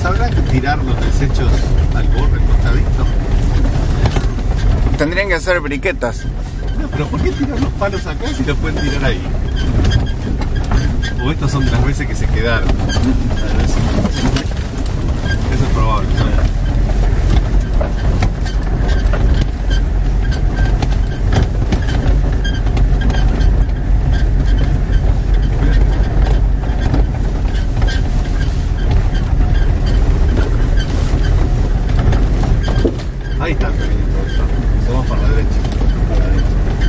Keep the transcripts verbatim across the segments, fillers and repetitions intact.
¿Sabrán tirar los desechos al borde, al costadito? Tendrían que hacer briquetas. No, pero ¿por qué tirar los palos acá si los pueden tirar ahí? O estas son de las veces que se quedaron. Eso es probable, ¿no? Ahí está, se va para la derecha. Para la derecha.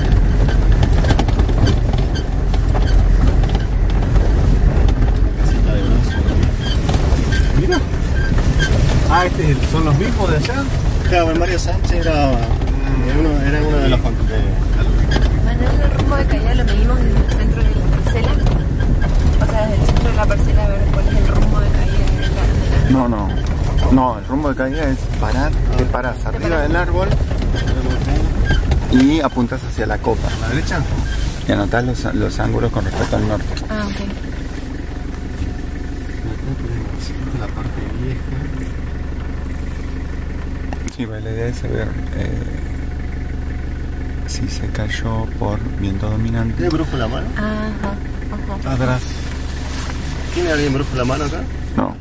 Casita de brazo. Mira. Ah, este son los mismos de allá. Claro, Mario Sánchez era, mm. uno, era uno de los constructores. Manuel, el rumbo de caída lo medimos desde el centro de la parcela. O sea, desde el centro de la parcela a ver cuál es el rumbo de caída de la, de la... No, no. No, el rumbo de caída es parar, te paras arriba del árbol y apuntas hacia la copa. ¿A la derecha? Y anotás los, los ángulos con respecto al norte. Ah, ok. La parte vieja. Sí, la idea es saber eh, si se cayó por viento dominante. ¿Tiene brújula a mano? Ajá, ajá. Atrás. ¿Tiene alguien brújula a mano acá? No.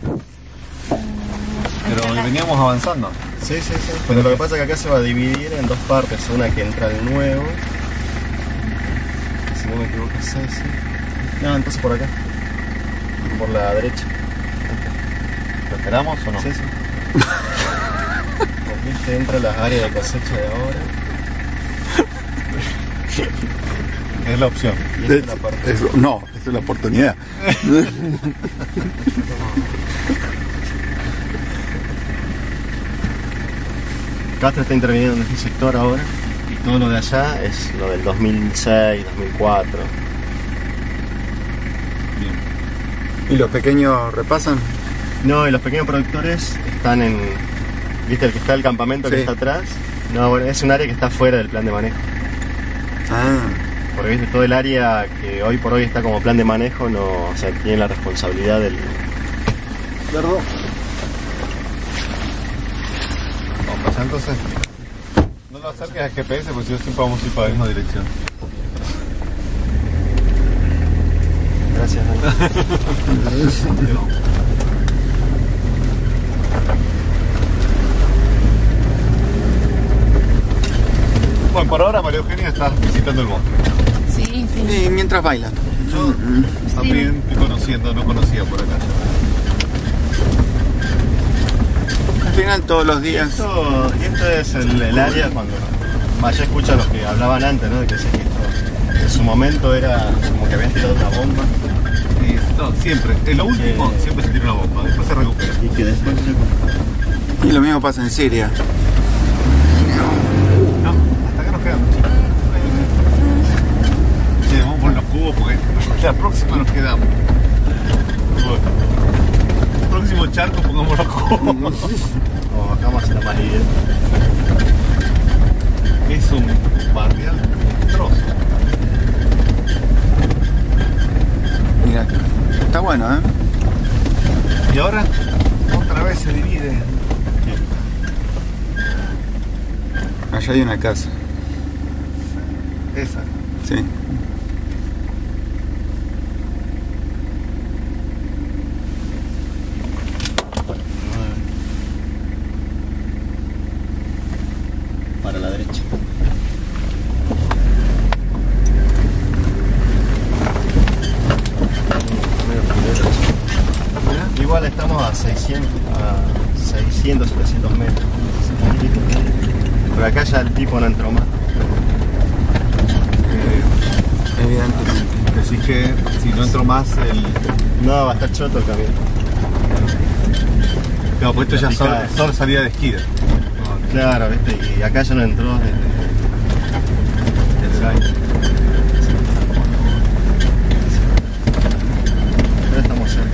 Pero veníamos avanzando. Sí, sí, sí. Pero lo que pasa es que acá se va a dividir en dos partes. Una que entra de nuevo. Si no me equivoco es ese. No, entonces por acá. Por la derecha. ¿Lo esperamos o no? Sí, sí. Aquí te entra las áreas de cosecha de ahora. Es la opción. Y esta es la parte. Eso, no, esa es la oportunidad. Castro está interviniendo en este sector ahora. Y todo lo de allá es lo del dos mil seis, dos mil cuatro. Bien. ¿Y los pequeños repasan? No, y los pequeños productores están en... ¿Viste el que está el campamento Sí. que está atrás? No, bueno, es un área que está fuera del plan de manejo. Ah. Porque viste, todo el área que hoy por hoy está como plan de manejo, no, o sea, tiene la responsabilidad del... Perdón. Vamos allá entonces. No lo acerques al G P S porque si no siempre vamos a ir para la misma dirección. Gracias, Dani. Bueno, por ahora María Eugenia está visitando el bosque. Sí, sí. Y mientras bailan. Yo también estoy conociendo, no conocía por acá. Al final todos los días. Esto, y esto es el, el área cuando Maya escucha los que hablaban antes, ¿no? De que, sé que esto, en su momento era como que habían tirado una bomba. Y esto, siempre, en lo último Sí. siempre se tira una bomba, después se recupera. Y que después se... Y lo mismo pasa en Siria. No, hasta acá nos quedamos. Sí, vamos por los cubos porque la próxima nos quedamos. Bueno, el próximo charco pongamos los cubos. O acá vamos a hacer la manilla. Es un barrial trozo. Mira, está bueno, ¿eh? Y ahora otra vez se divide. Allá hay una casa. Esa. Sí. Para la derecha. Igual estamos a seiscientos, a seiscientos, setecientos metros. Por acá ya el tipo no entró más. Eh, Evidentemente. decís que si no entro más el... No, va a estar choto el camión. Claro, pues esto ya La es sol, picada. sol salida de esquí. Claro, viste, y acá ya no entró desde, desde el año. Pero estamos cerca.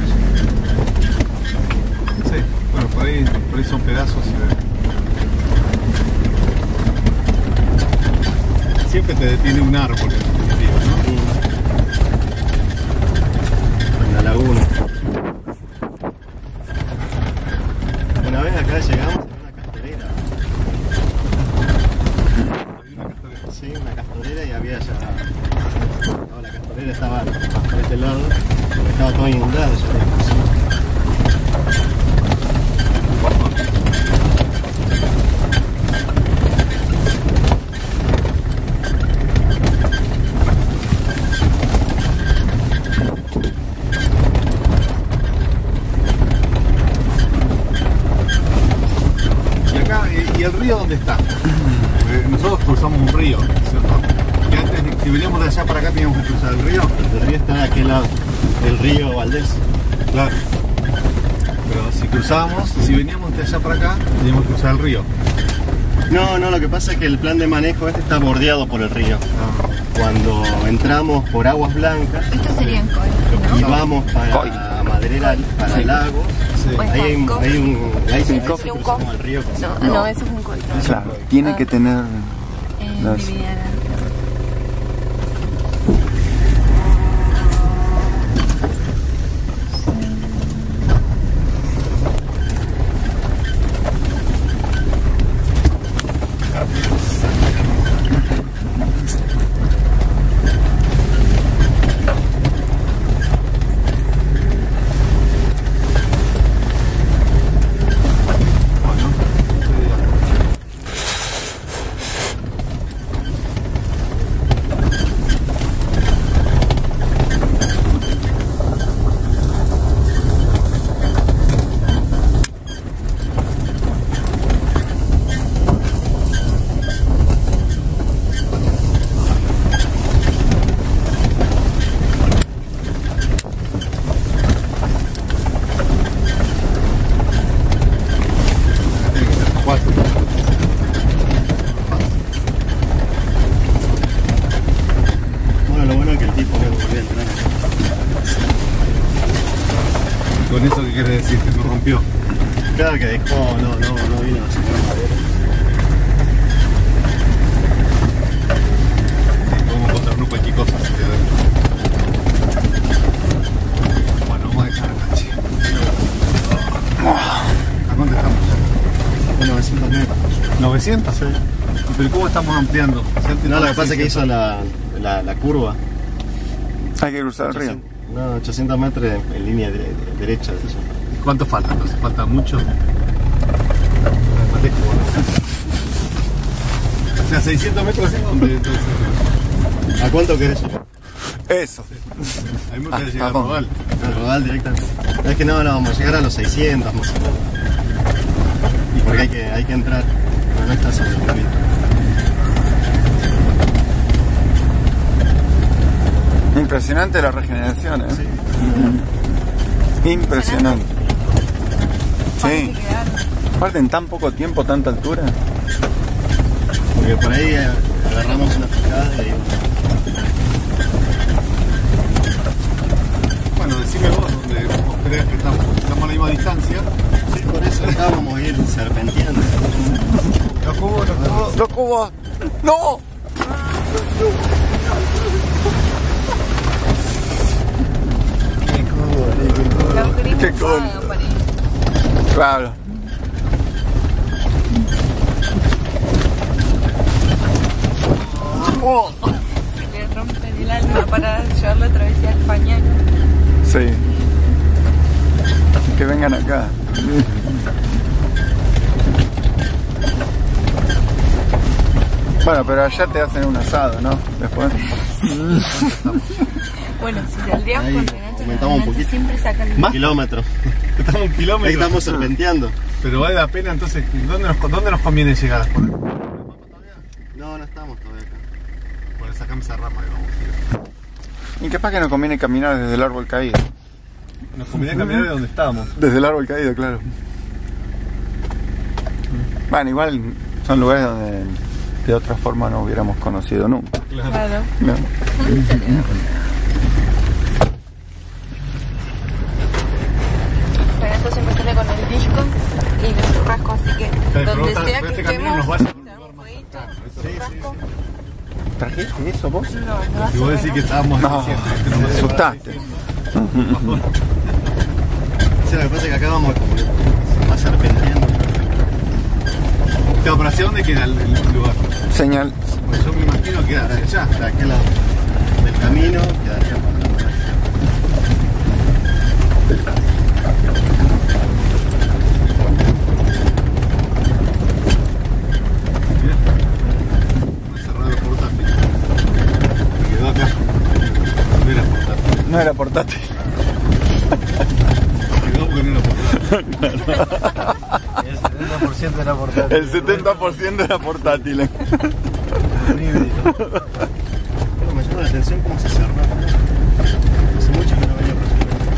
Sí, bueno, por ahí, por ahí son pedazos. Y... siempre te detiene un árbol en el río, ¿no? En la laguna. todo inundado. Y acá, ¿y el río dónde está? Porque nosotros cruzamos un río, ¿cierto? Que antes, si veníamos de allá para acá, teníamos que cruzar el río. El río está de aquel lado, el río Valdés. Claro. Pero si cruzábamos, si veníamos de allá para acá, teníamos que cruzar el río. No, no, lo que pasa es que el plan de manejo este está bordeado por el río. Ah. Cuando entramos por Aguas Blancas Estos serían cois, y ¿no? vamos para Maderera, para el lago, Sí. Pues ahí hay un, hay un, ahí Sí, ahí cof. sí un cruzamos cof. el río. con- No, No. no, eso es un cois. Claro, tiene que tener... Eh, Las- Viviana. Cuatro. Bueno, lo bueno es que el tipo no volvió a entrar. ¿Con eso qué quiere decir? Que no rompió. Claro que dejó, no, no, no vino a sacar madera. Sí, podemos encontrarnos cualquier cosa. Así que... Bueno, vamos a dejar acá, che. ¿A cuánto estamos? novecientos metros. ¿novecientos? Sí. ¿Pero cómo estamos ampliando? Si antes No, lo que estábamos pasa es que hizo seiscientos. la, la, la curva. Hay que cruzar el río. No, ochocientos metros en, en línea de, de- derecha. De eso. ¿Cuánto falta? Entonces falta mucho. O sea, seiscientos metros es donde entonces. ¿A cuánto querés? Eso. A mí me gustaría Ah, llegar a vamos. Rodal. Al rodal directamente. Es que no, no, vamos a llegar a los seiscientos más o menos. Porque hay que, hay que entrar. Pero no está sobre el camino. Impresionante la regeneración, ¿eh? Impresionante. Sí. Aparte en tan poco tiempo, tanta altura. Porque por ahí eh, agarramos una picada y ahí Bueno, decime vos dónde vos crees que estamos. Estamos a la misma distancia. sí, por eso acá vamos a ir serpenteando. Los cubos, los cubos. ¡Los cubos! ¡No! Los gringos Qué cool. pagan para ir. Claro. Oh. Se le rompen el alma para llevar la travesía al pañal. Sí. Que vengan acá. Bueno, pero allá te hacen un asado, ¿no? Después. Bueno, si saldríamos Ahí, con Renato, aumentamos un Renato poquito. siempre sacan Un kilómetro. Estamos a un kilómetro. Ahí estamos serpenteando. Pero vale la pena entonces. ¿Dónde nos, dónde nos conviene llegar? Por, No, no estamos todavía acá. por esa camisa rama que vamos a ir. Y capaz que nos conviene caminar desde el árbol caído. Nos conviene caminar de donde estábamos. Desde el árbol caído, claro. Bueno, igual son lugares donde de otra forma no hubiéramos conocido nunca. Claro. Claro. ¿No? Renato siempre sale con el disco y los churrascos, así que Pero donde esta- sea pero que este camino estemos, nos vaya a se un da lugar un más fueguito, cercano. Eso Sí, churrasco. ¿Trajiste eso vos? No, no va a Si vos decís que estábamos No, eficientes, que no me nos asustaste. Sí, lo que pasa es que acá vamos como a serpenteando. Claro, pero ¿hacia dónde queda el, el lugar? Señal. Pues yo me imagino que hacia allá. De aquel lado del camino quedaría para portátil. Cuidado porque no lo puedo. El setenta por ciento era portátil. El setenta por ciento era portátil. Un híbrido. Pero me llama la atención cómo se cerró. Hace mucho que no venía por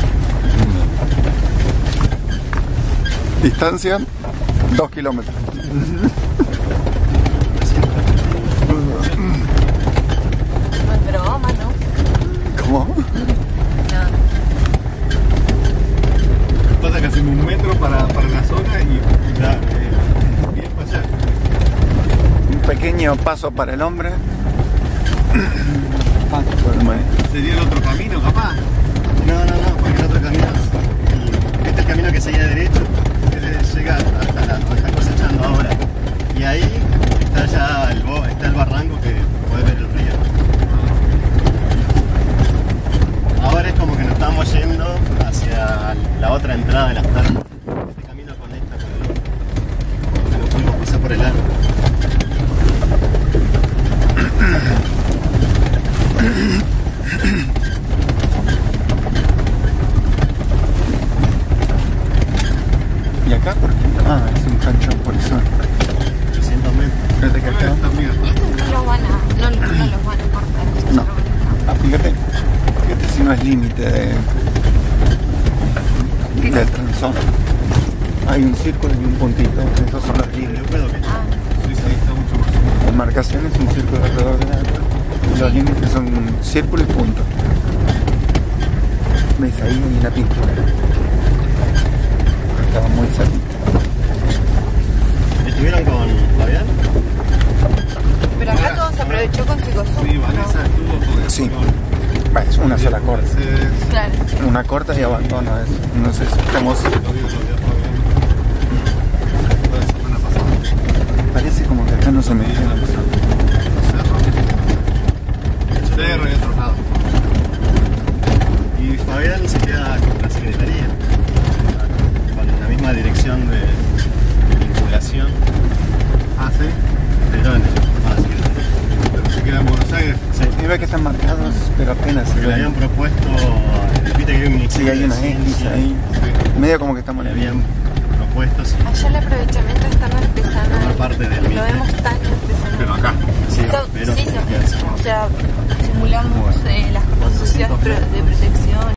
aquí. Distancia, dos kilómetros. No es broma, ¿no? ¿Cómo? No. Pasa que hacemos un metro para, para la zona y ya, eh, bien para allá. Un pequeño paso para el hombre. Paso para el maestro. Sería el otro camino, capaz. No, no, no, porque el otro camino es el, este es el camino que seguía derecho, que llega hasta la, donde está cosechando ahora. Y ahí está ya el, bo- está el barranco que puede ver el río. Ahora es como que nos estamos yendo hacia la otra entrada de las termas. Este camino conecta con el otro. No pudimos pasar por el árbol. ¿Y acá por qué? Ah, es un canchón por eso. ochocientos metros. Fíjate que acá. Está bien. Estos no los van a, no, no los van a cortar. estos No. árboles. Ah, fíjate. Fíjate si no es límite de, del transón. Hay un círculo y un puntito. Esos son los Yo límites. puedo que Ah, Sí, sí, está mucho más. La marcación es un círculo alrededor del árbol. Y los límites son un círculo y punto. ¿Ves? Ahí hay una pintura. Estaba muy cerquita. ¿Estuvieron con Fabián? pero acá todo se aprovechó con Psicosur. Sí, Vanessa estuvo con Sí. con- Va, es una sola corta. Mercedes, Claro. Una corta y abandono. Es, no sé si estamos. lo vio, lo vio Fabián. La semana pasada. Parece como que acá no se me Sí, la pasada. Cerro. Cerro y otro lado. Y Fabián se queda con la secretaría, con la misma dirección de vinculación, Ah, sí. pero en el, ah, secretaría. Pero se queda en Buenos Aires. Sí, Y ve que están marcados, pero apenas se que le habían ven. propuesto, viste que hay un Sí, ministerio hay de una X ciencia, ahí. Medio como que estamos le en el habían propuesto sí, Allá el aprovechamiento está más artesanal. Una parte del Lo mismo. vemos tan artesanal. Pero acá. sí, So- pero sí, se so- queda así. o sea, simulamos eh, las cosas sociales de protección.